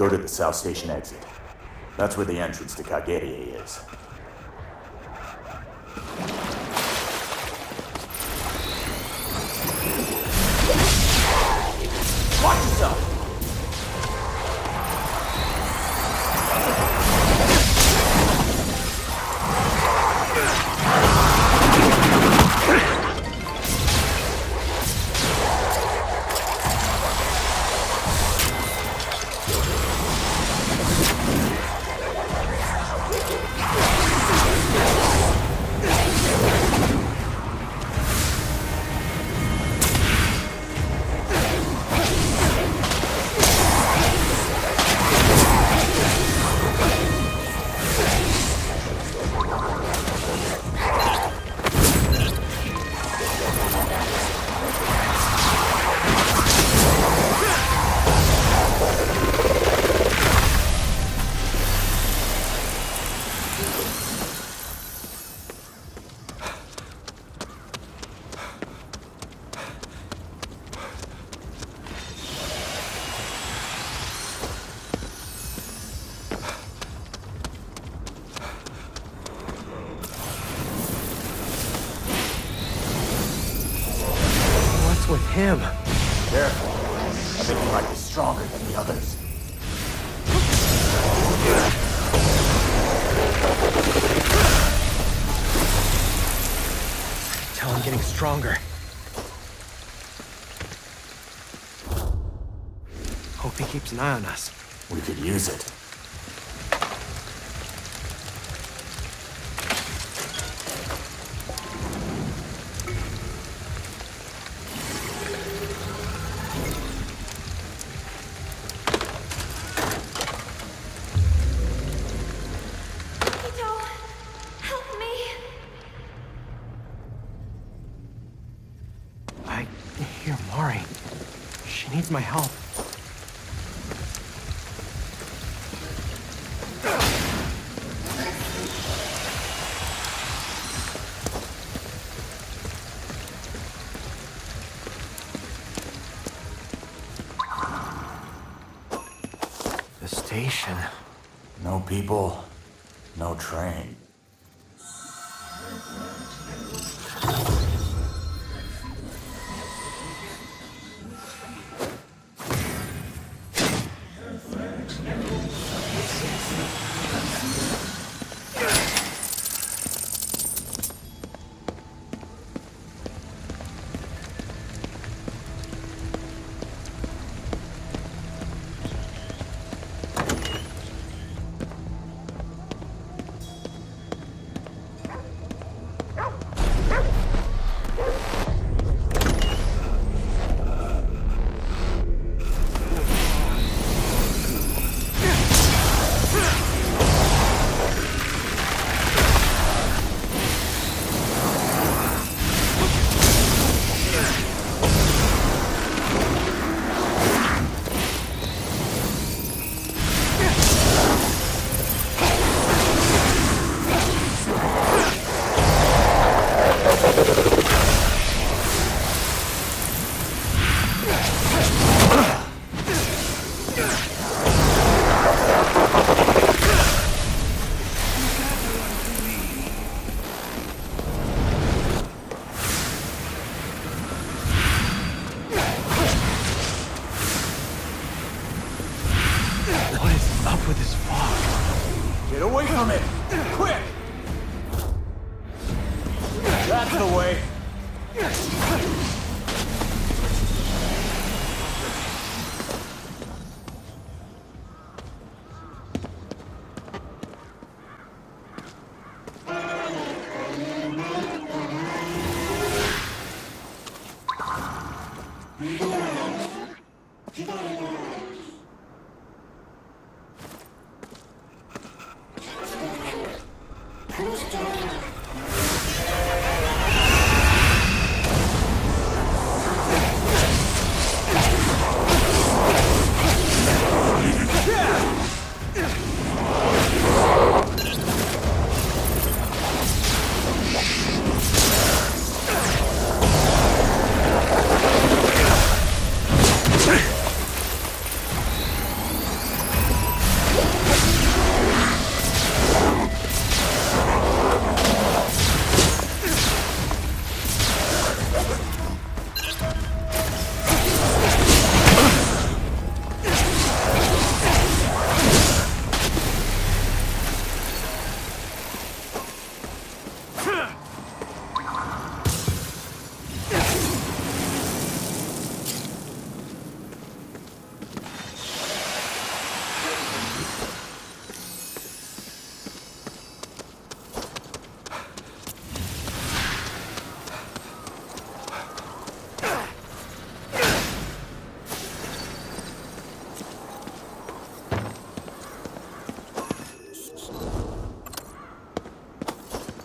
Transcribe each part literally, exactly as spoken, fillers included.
Go to the South Station exit. That's where the entrance to Kagerie is. Watch yourself! With him. Careful. I think he might be stronger than the others. Tell him getting stronger. Hope he keeps an eye on us. We could use it. She needs my help. The station. No people, no train. Get away from it! Quick! That's the way!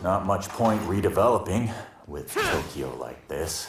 not much point redeveloping with Tokyo like this.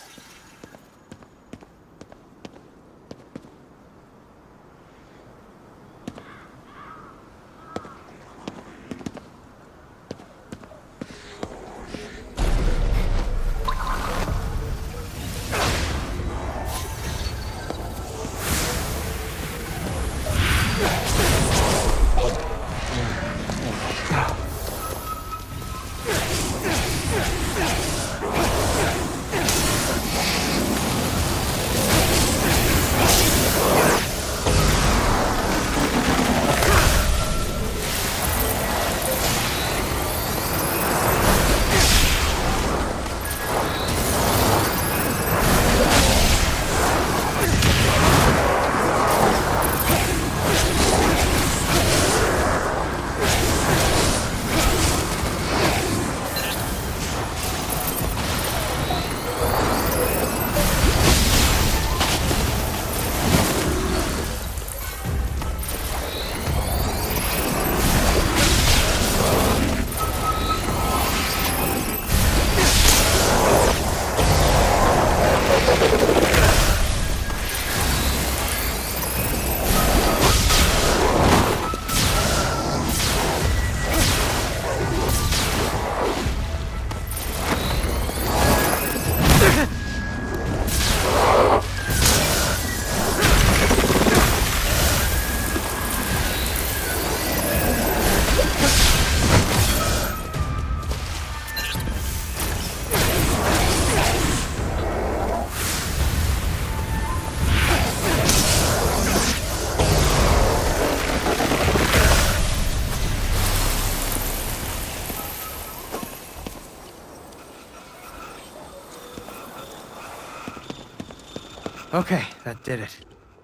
Okay, that did it.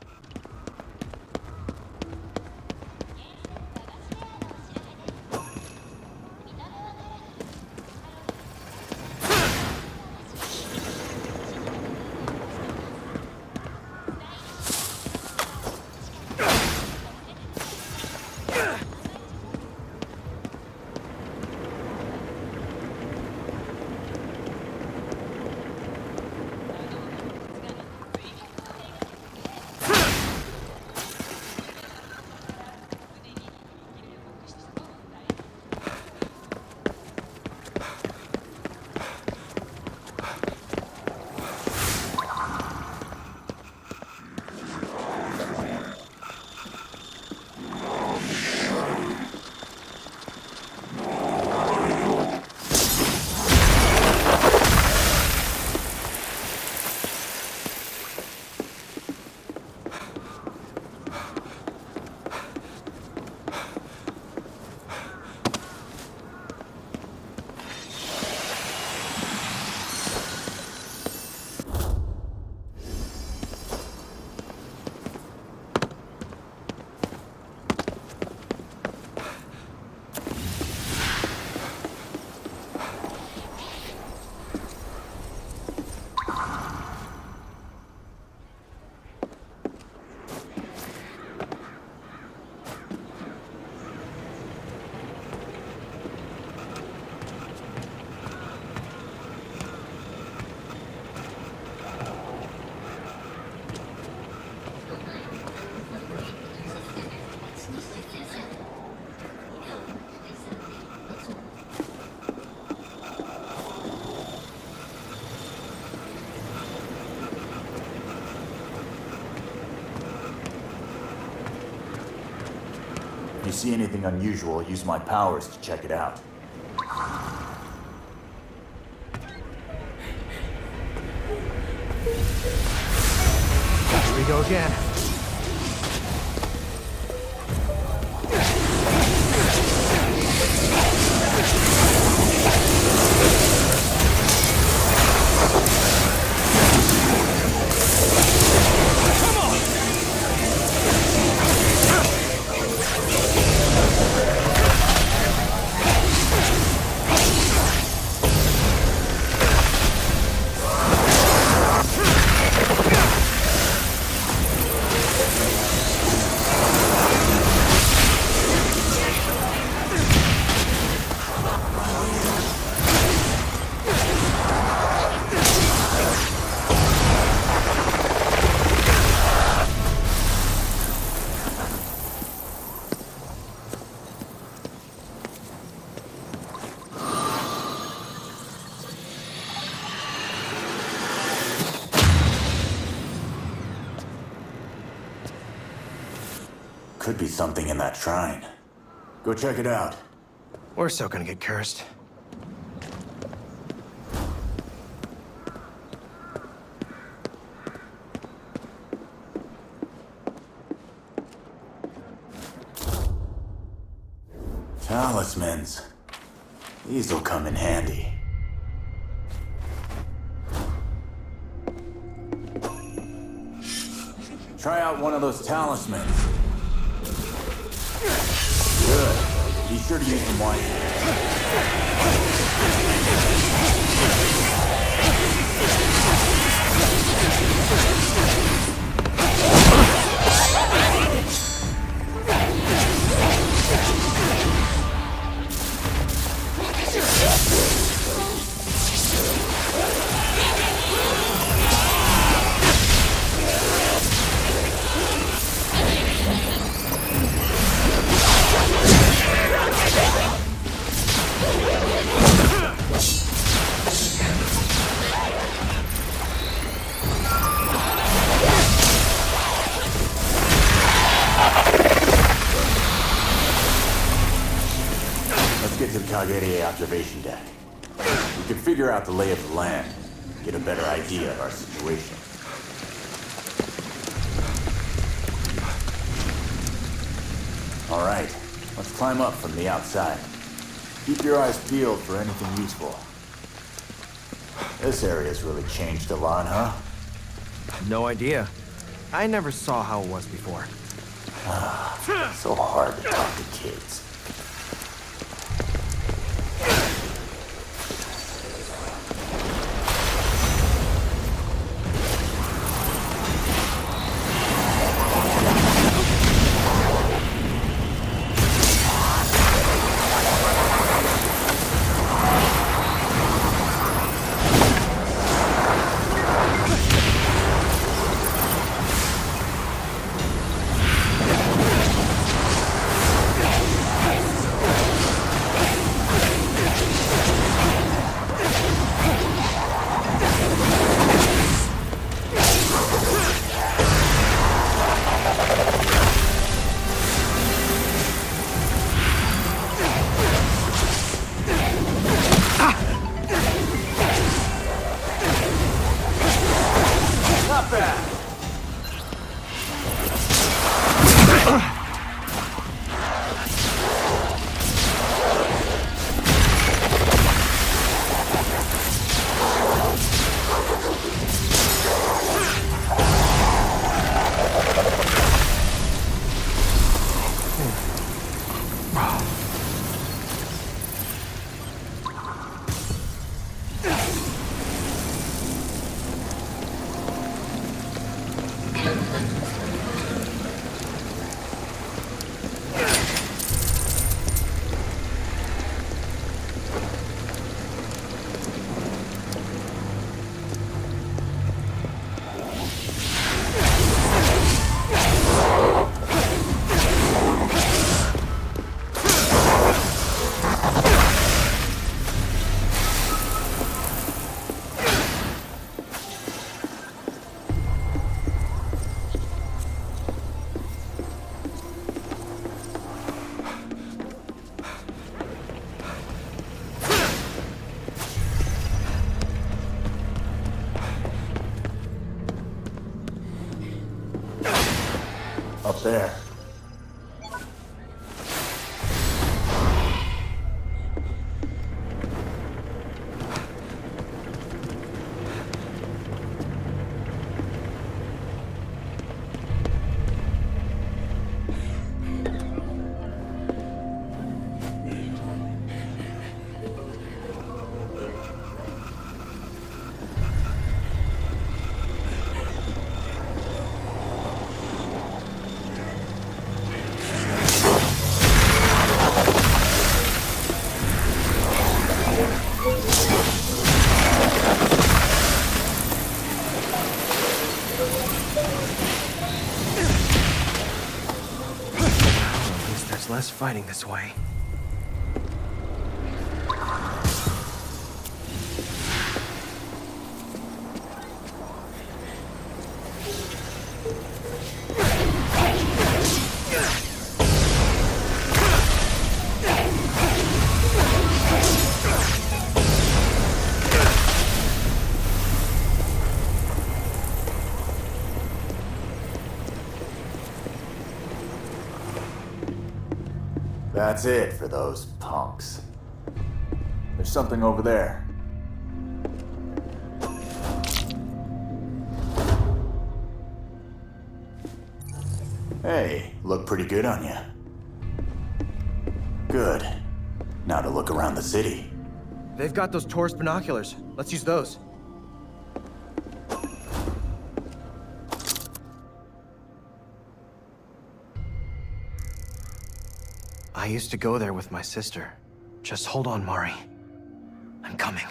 If you see anything unusual, use my powers to check it out. Here we go again. Could be something in that shrine. Go check it out. We're so gonna get cursed. Talismans. These'll come in handy. Try out one of those talismans. Good. Be sure to use them wisely. To the Kagere observation deck. We can figure out the lay of the land, get a better idea of our situation. All right, let's climb up from the outside. Keep your eyes peeled for anything useful. This area's really changed a lot, huh? No idea. I never saw how it was before. Ah, so hard to talk to kids. Up there. Less fighting this way. That's it for those punks. There's something over there. Hey, look pretty good on you. Good. Now to look around the city. They've got those tourist binoculars. Let's use those. I used to go there with my sister. Just hold on, Mari. I'm coming.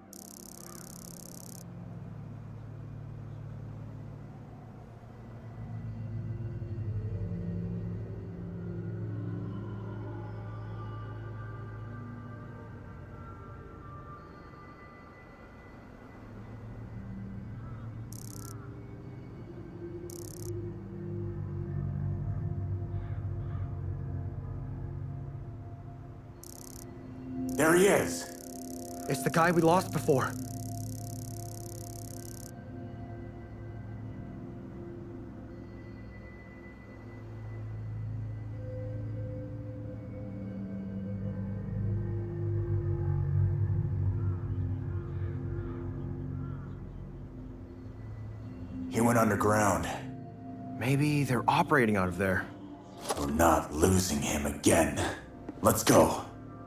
There he is. It's the guy we lost before. He went underground. Maybe they're operating out of there. We're not losing him again. Let's go.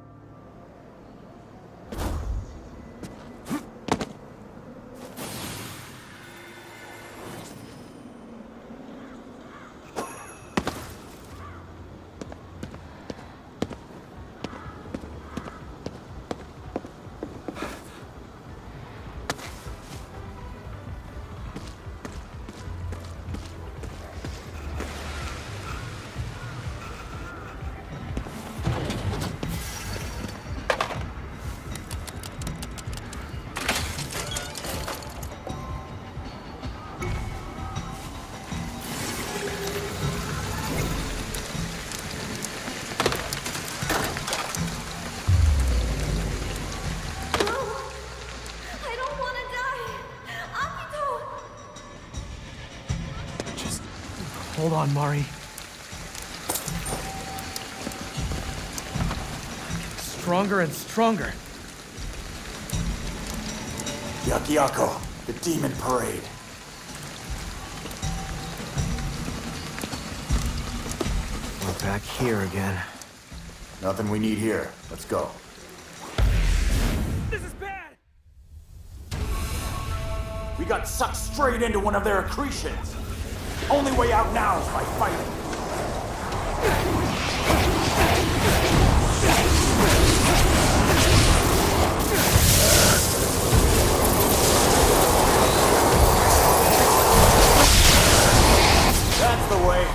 Hold on, Mari. Stronger and stronger. Yakiako, the demon parade. We're back here again. Nothing we need here. Let's go. This is bad! We got sucked straight into one of their accretions. Only way out now is by fighting. That's the way.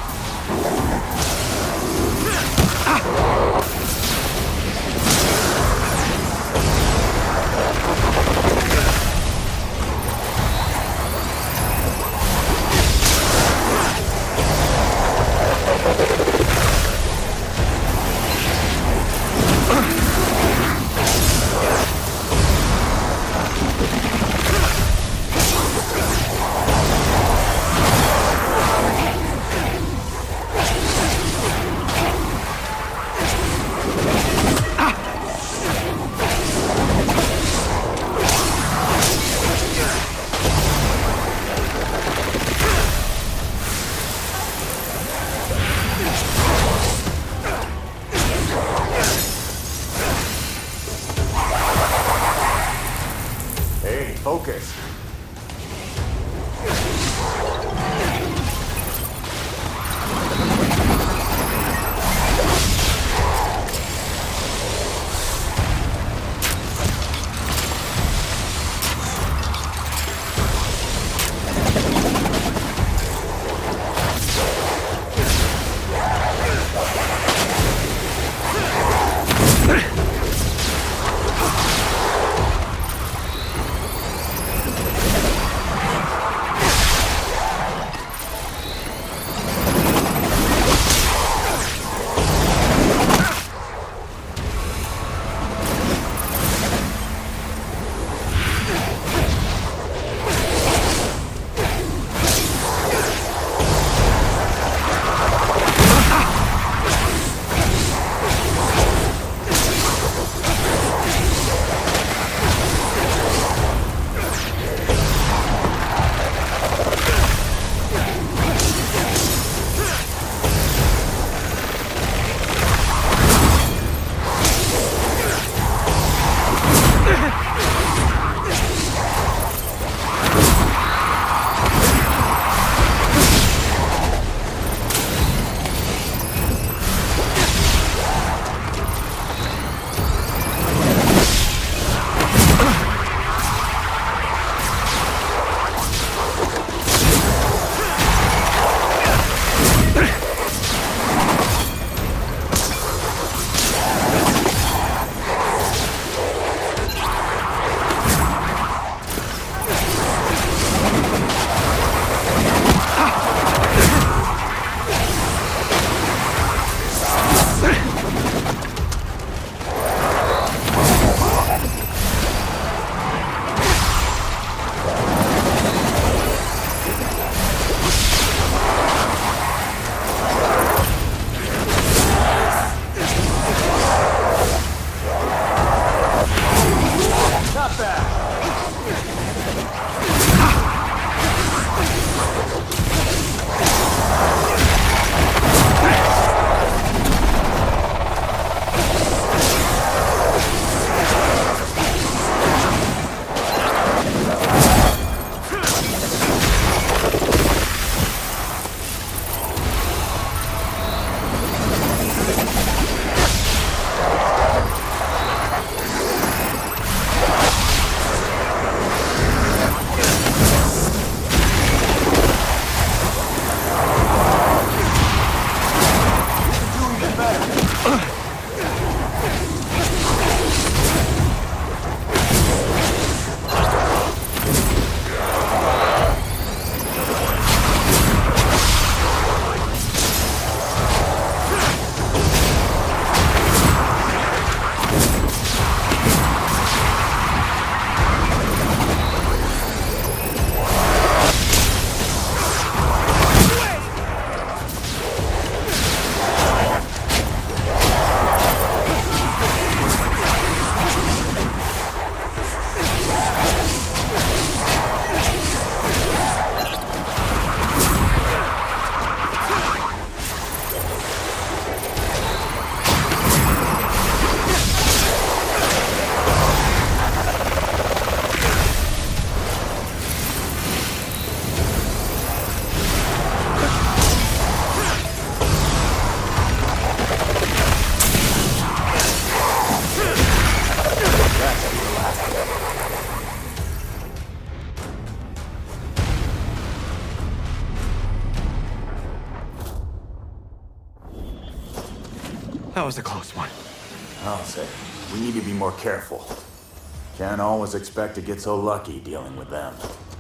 That was a close one. I'll say, we need to be more careful. Can't always expect to get so lucky dealing with them.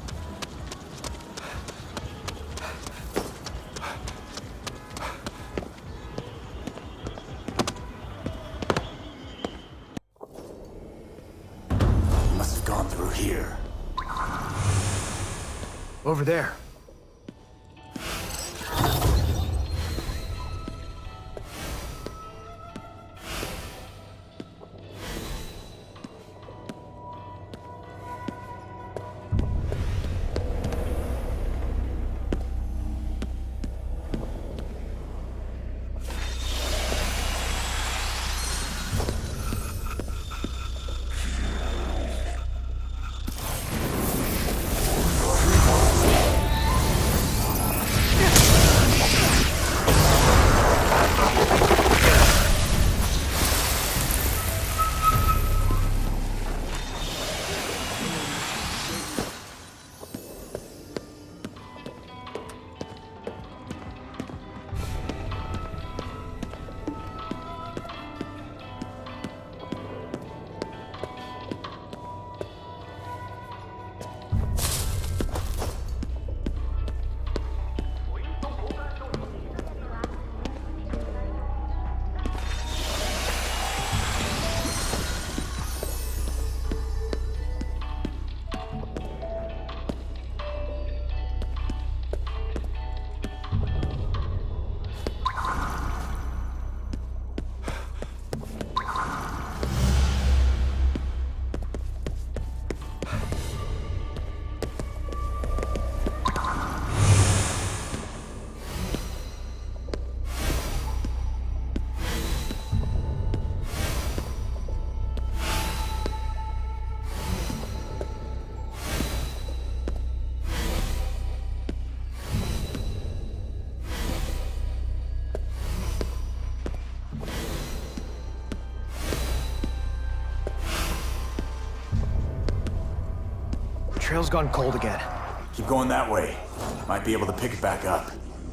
Must have gone through here. Over there. Trail's gone cold again. Keep going that way. Might be able to pick it back up.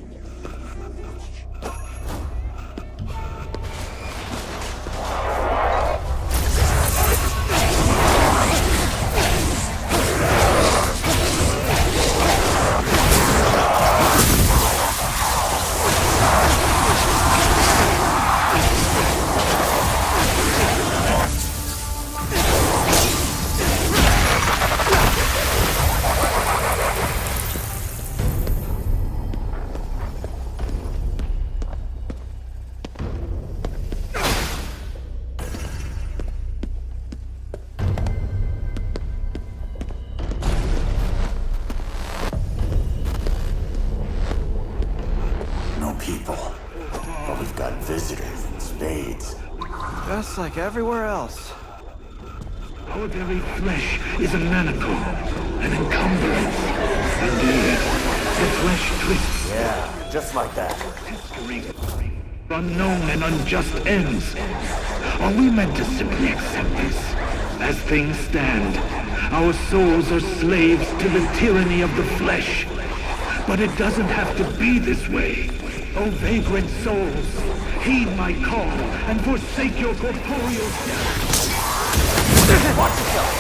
Just like everywhere else. Our very flesh is a manacle, an encumbrance. Indeed, the flesh twists. Yeah, just like that. History, unknown and unjust ends. Are we meant to simply accept this? As things stand, our souls are slaves to the tyranny of the flesh. But it doesn't have to be this way. O vagrant souls, heed my call and forsake your corporeal death. Watch yourself!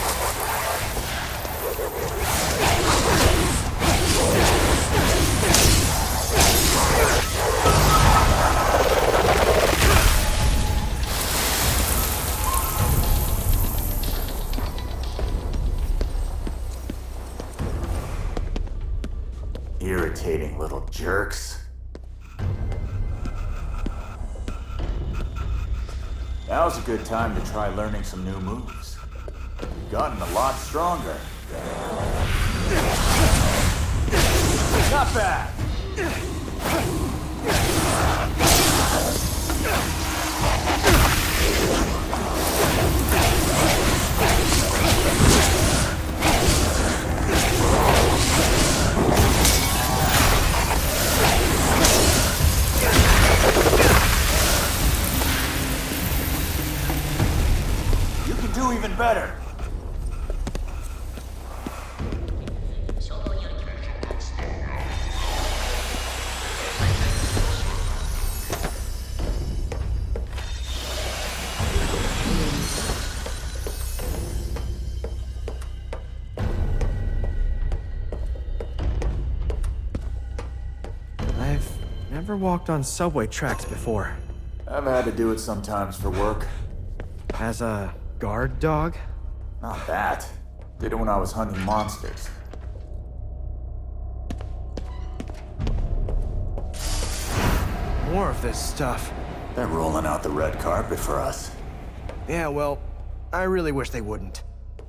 Irritating little jerks. Now's a good time to try learning some new moves. You've gotten a lot stronger. Not bad! You can do even better. never walked on subway tracks before. I've had to do it sometimes for work. As a guard dog? Not that. Did it when I was hunting monsters. More of this stuff. They're rolling out the red carpet for us. Yeah, well, I really wish they wouldn't.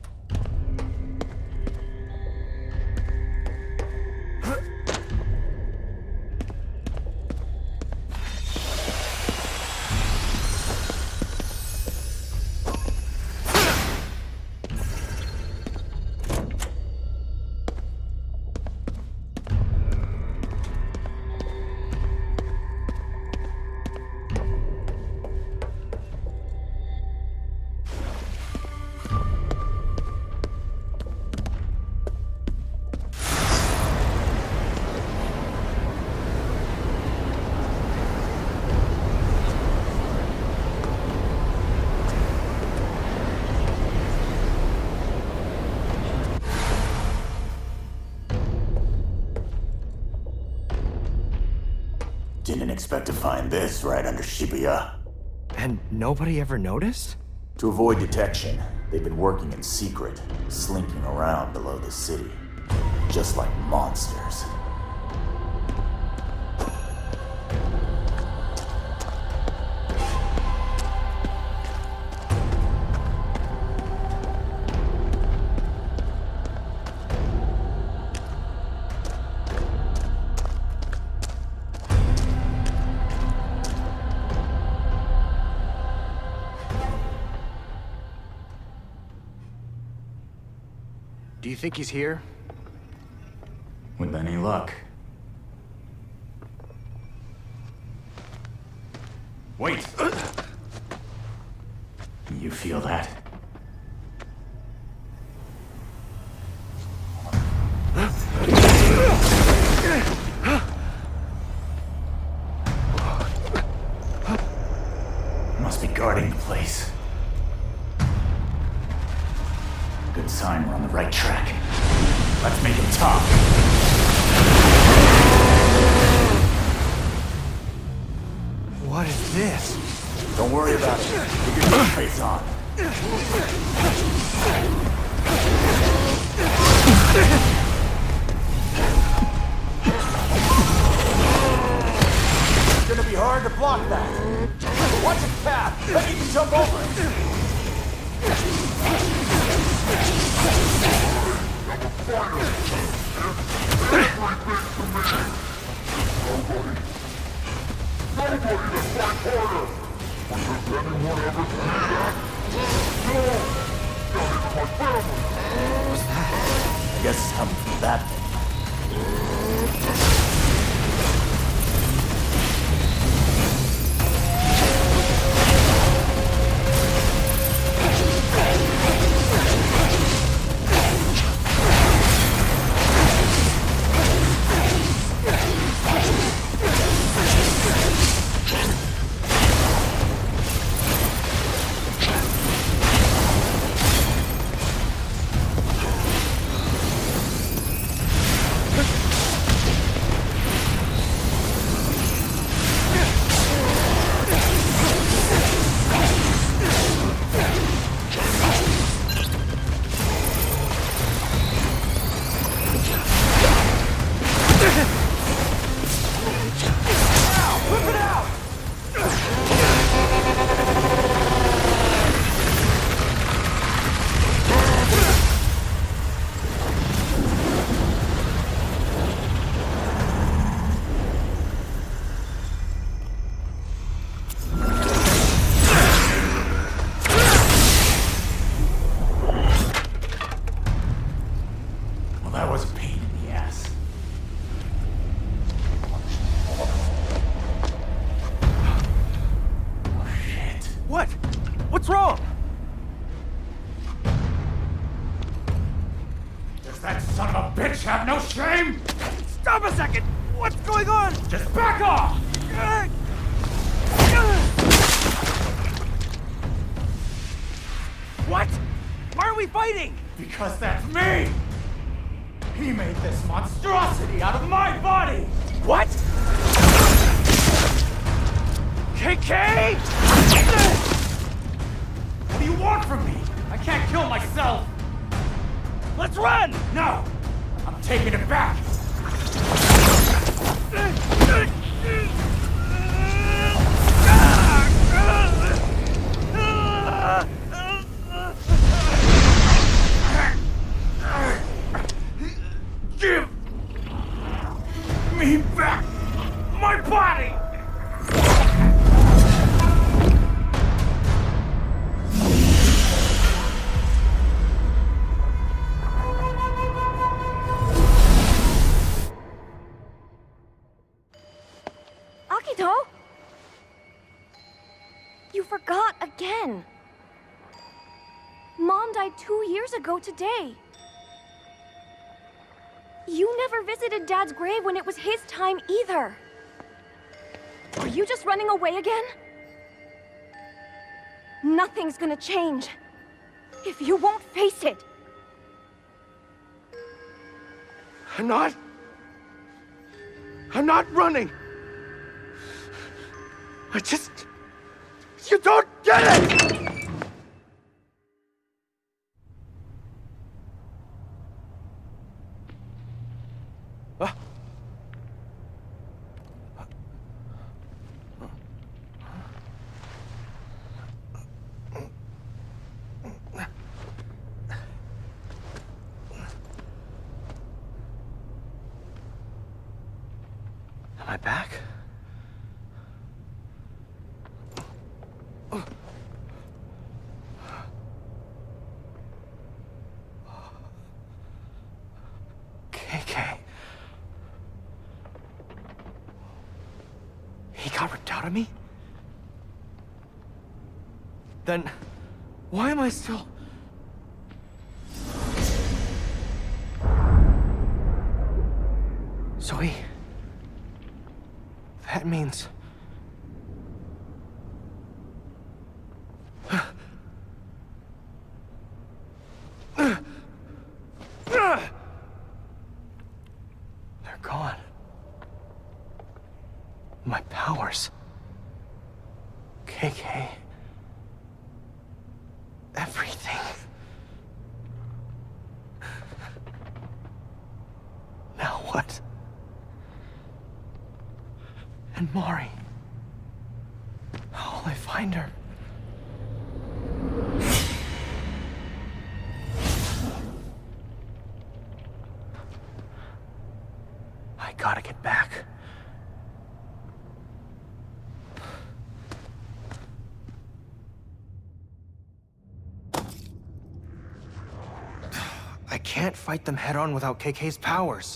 Didn't expect to find this right under Shibuya. And nobody ever noticed? To avoid detection, they've been working in secret, slinking around below the city. Just like monsters. Do you think he's here? With any luck. Wait! You feel that? Must be guarding the place. Good sign we're on the right track. Let's make him talk. What is this? Don't worry about it. Keep your game face on. It's gonna be hard to block that. Watch his path. Let me jump over it. I guess it's coming from that thing. That was a pain in the ass. Oh shit. What? What's wrong? Does that son of a bitch have no shame? Stop a second! What's going on? Just back off! What? Why are we fighting? Because that's me! He made this monstrosity out of my body! What? K K! What do you want from me? I can't kill myself! Let's run! No! I'm taking it back! Give me back my body! Akito? You forgot again. Mom died two years ago today. You never visited Dad's grave when it was his time either. Are you just running away again? Nothing's gonna change if you won't face it. I'm not... I'm not running. I just... You don't get it! Ah. Am I back? K K. He got ripped out of me? Then why am I still... Zoe, that means... They're gone. My powers. K K. Everything. Now what? And Mari. How will I find her? I gotta get back. I can't fight them head-on without K K's powers.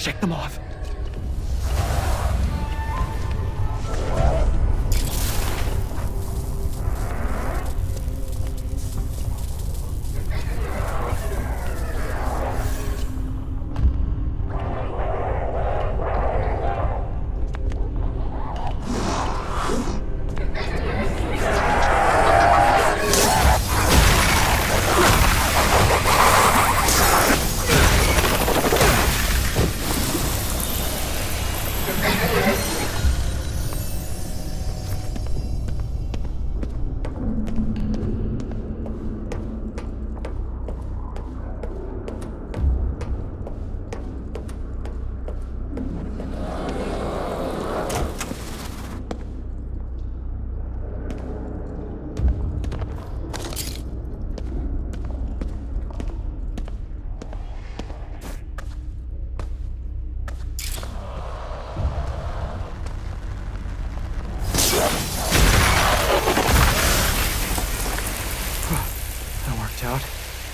Shake them off. Out.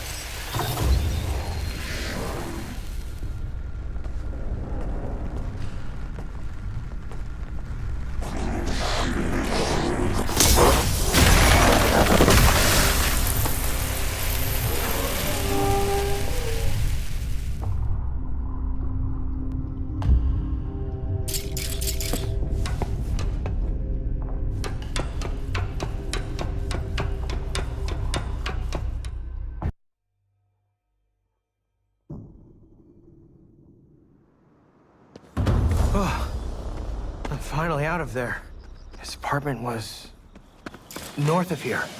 Oh, I'm finally out of there. His apartment was north of here.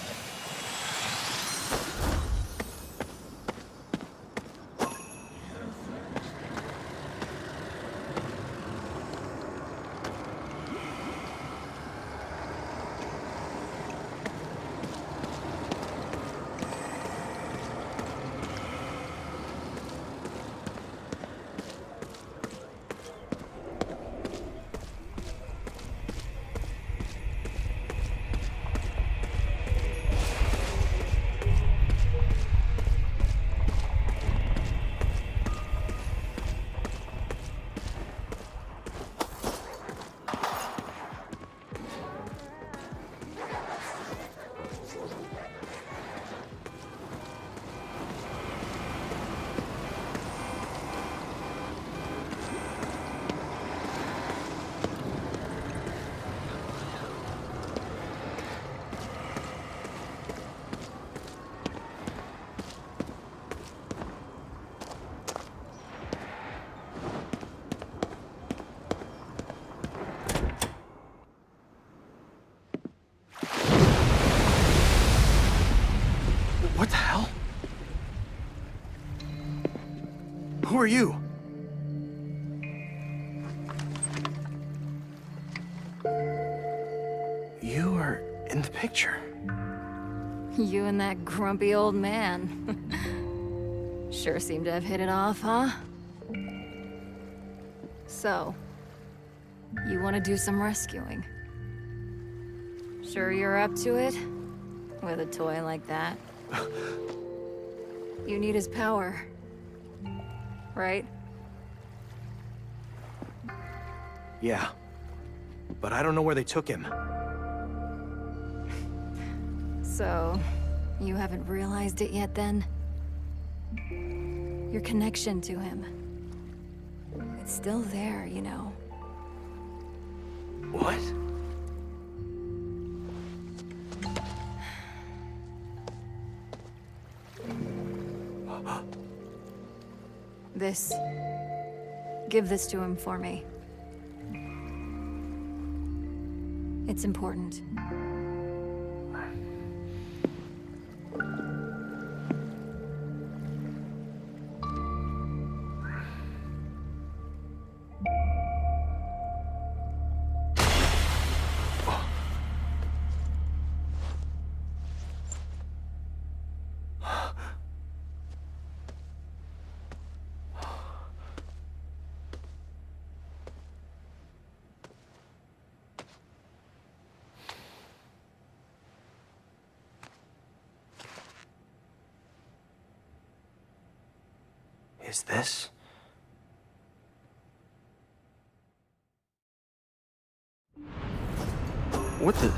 What the hell? Who are you? You are in the picture. You and that grumpy old man. Sure seem to have hit it off, huh? So, you want to do some rescuing? Sure you're up to it? With a toy like that? You need his power. Right? Yeah. But I don't know where they took him. So, you haven't realized it yet then? Your connection to him. It's still there, you know. What? This. Give this to him for me. It's important. Is this What the?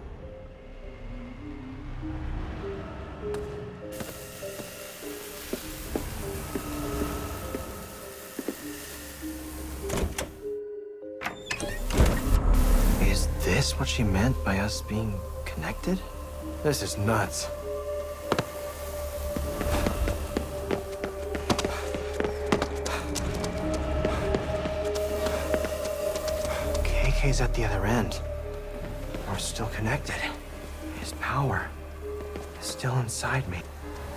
Is this what she meant by us being connected? This is nuts. K K's at the other end. We're still connected. His power is still inside me.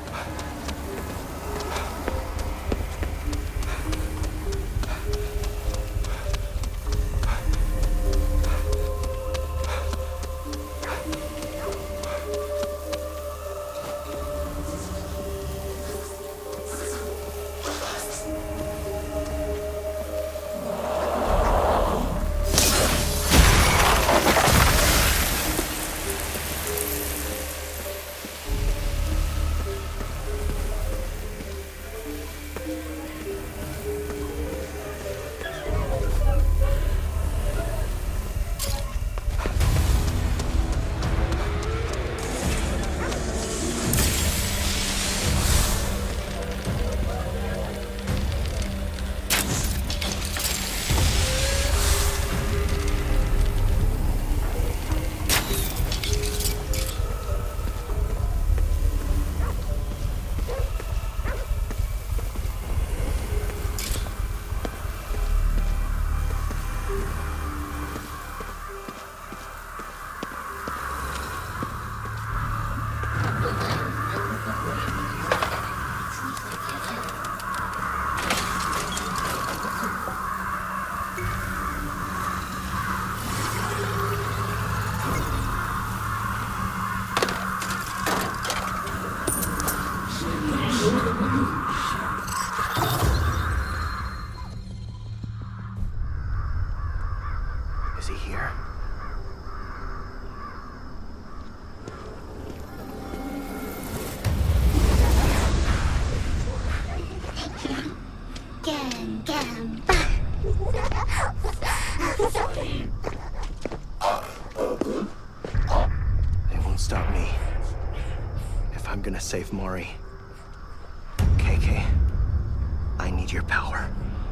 Is he here? Gam, gam. They won't stop me. If I'm gonna save Mori. K K, I need your power.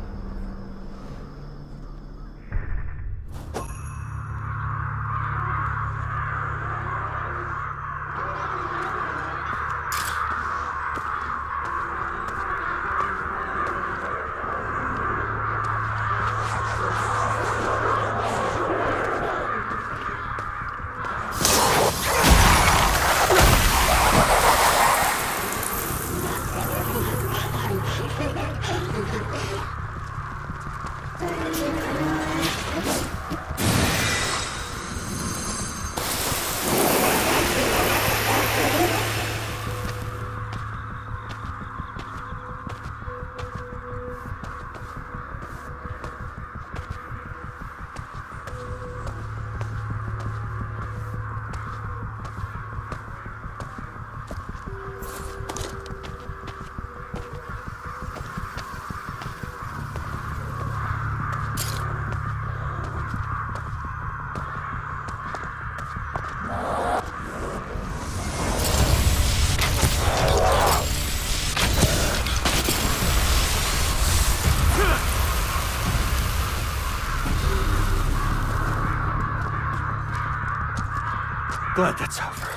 Glad that's over.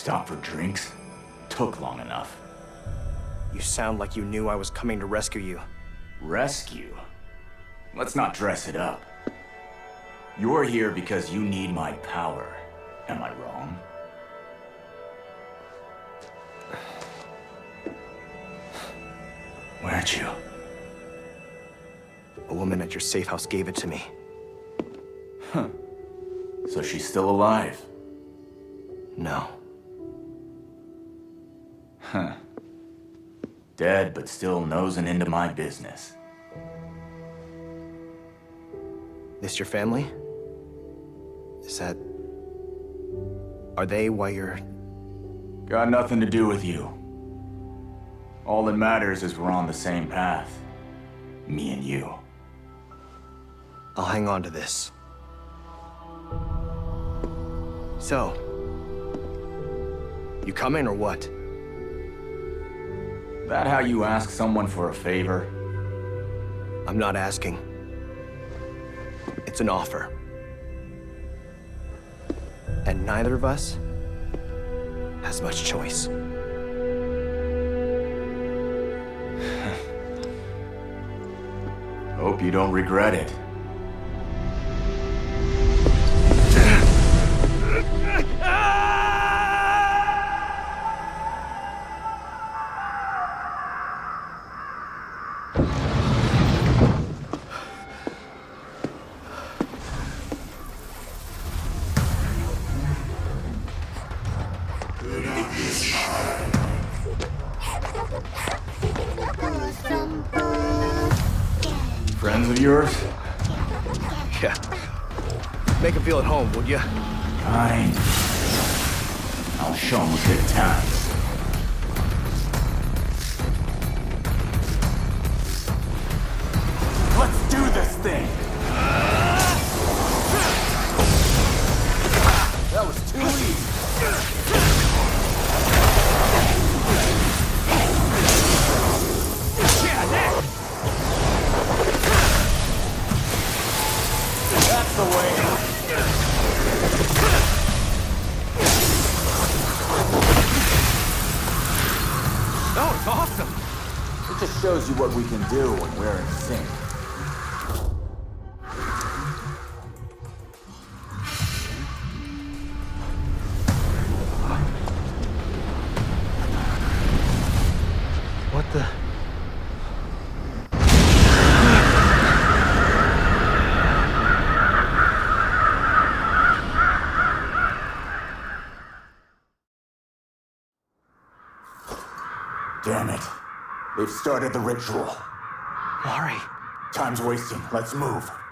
stop for drinks. Took long enough. You sound like you knew I was coming to rescue you. Rescue? Let's not dress it up. You're here because you need my power. Am I wrong? Where'd you? A woman at your safe house gave it to me. Huh. So she's still alive? No. Huh. Dead, but still nosing into my business. This your family? Is that... Are they why you're... Got nothing to do with you. All that matters is we're on the same path. Me and you. I'll hang on to this. So... You coming or what? That how you ask someone for a favor? I'm not asking. It's an offer. And neither of us has much choice. Hope you don't regret it. Friends of yours? Yeah. Make him feel at home, would you? Fine. I'll show him a good time. Let's do this thing! That was too easy. That's the way. Oh, it's awesome! It just shows you what we can do when we're in sync. What the... Damn it. They've started the ritual. Mari. Time's wasting. Let's move.